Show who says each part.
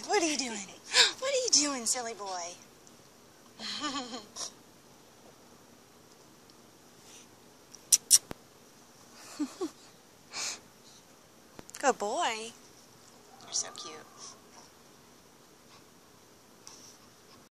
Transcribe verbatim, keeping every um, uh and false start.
Speaker 1: What are you doing? What are you doing, silly boy? Good boy. You're so cute.